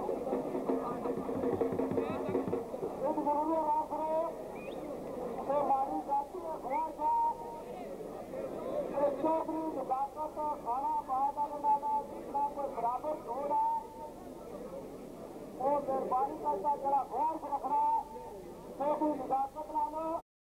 मेहरबानी करता जरा गौर से रखना तो निजाकत लाना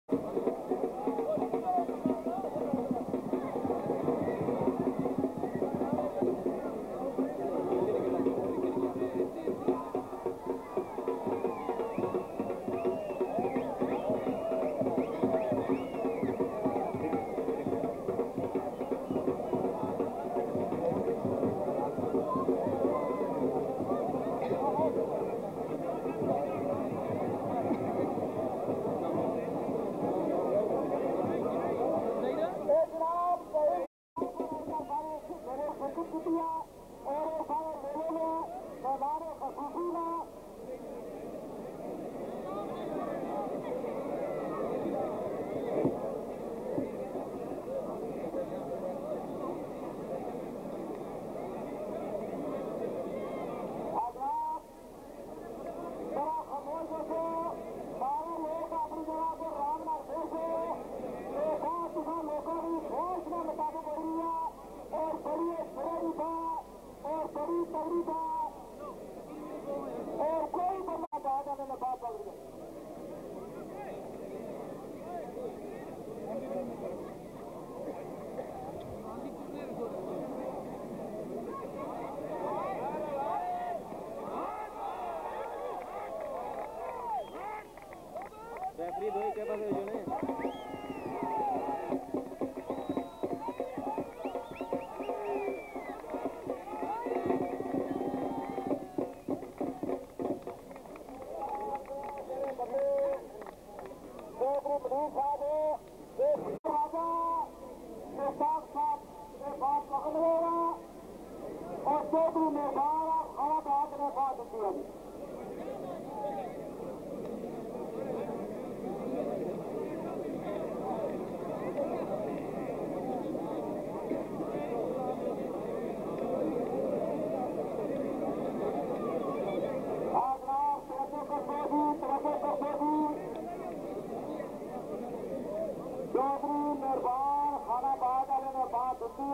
मेहरबान खानाबाद वाले ने बात दी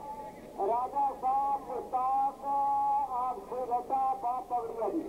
है। राजा साहब मुश्ताक आपसे रटा बात पकड़ ली।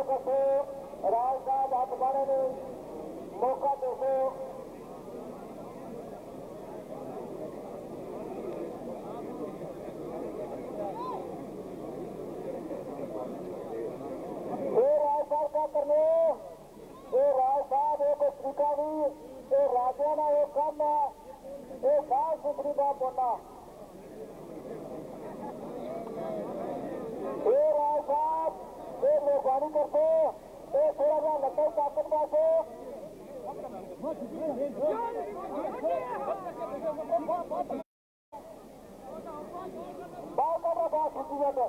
कसो राज साहब हाथ बाड़े ने मौका देखो राज साहब क्या करने राज साहब एक तरीका भी राजा ना वो कम है साफ सुथरी का बोलना राज साहब मेहरबानी करते थोड़ा सा लड्डू ताकत पासे बात कर रहा बात छुट्टी जाता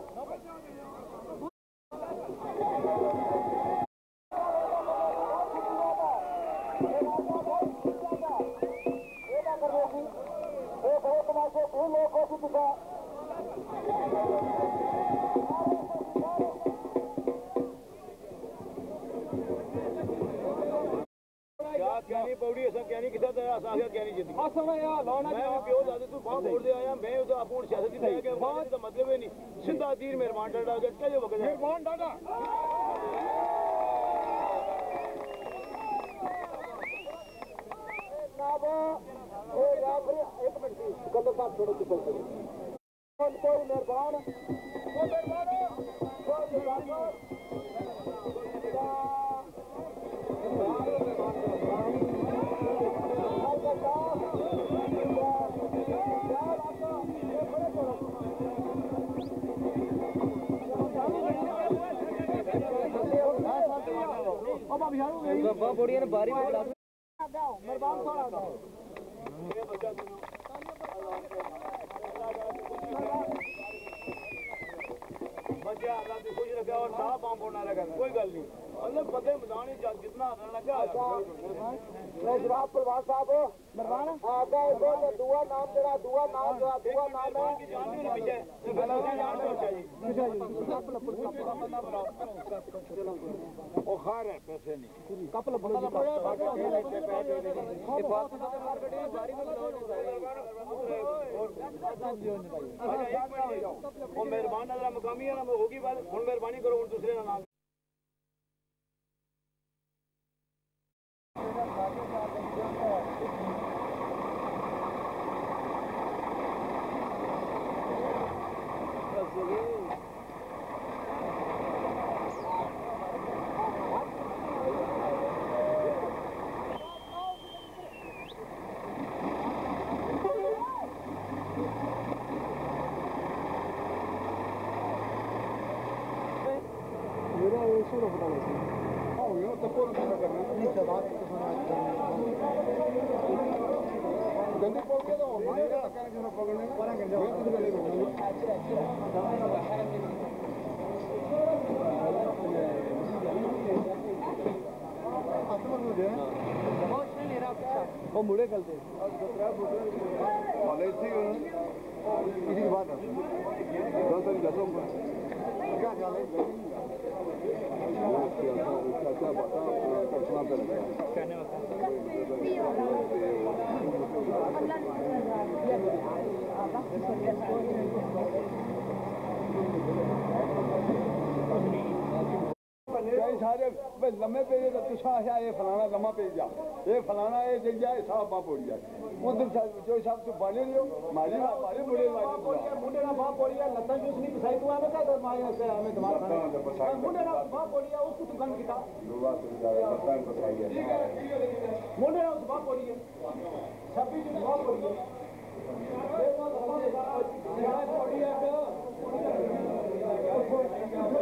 पौड़ी ऐसा क्या नहीं किधर तेरा आसार क्या नहीं जीती हाँ सुना यार लौना मैं प्योर दादे तू बात बोल दे आया मैं तो अपूर्ण सियासत ही नहीं बात का मतलब है नहीं सीधा तीर मेहरबान डाटा झटका जो वक्त मेहरबान डाटा नाब ओ यार एक मिनट कल साहब छोड़ो तो चल कोई मेहरबान बढ़िया बारी में मेहरबान थोड़ा बच्चा खुश रखा और साफ पाँव फोड़ना लगा कोई गल नहीं मतलब बंदे मैदान जितना लगा जनाब प्रवान साहब आगे दुआ नाम तेरा दुआ नाम है खार है पैसे नहीं कपल मेहरबान मकामी है ना होगी बात हम मेहरबानी करो दूसरे का नाम वो मुड़े चलते कॉलेज थी किसी की बात है क्या ख्याल है सारे लम्बे पेज तुसा ये फलाना लम्बा पेज जा ये फलाना ये जग जाए साहब बाप पड़ जाए उधर जो साहब तू बाले लियो मारी मारे मुड़े मुंडे ना बाप पड़ गया लता जूस नहीं पिसाई तू आने का तो मारे से हमें तुम्हारा मुंडे ना बाप पड़ गया उसको तू गन किता मुंडे ना उस बाप पड़ गया 26 दिन बाप पड़ गया देखो पड़ी है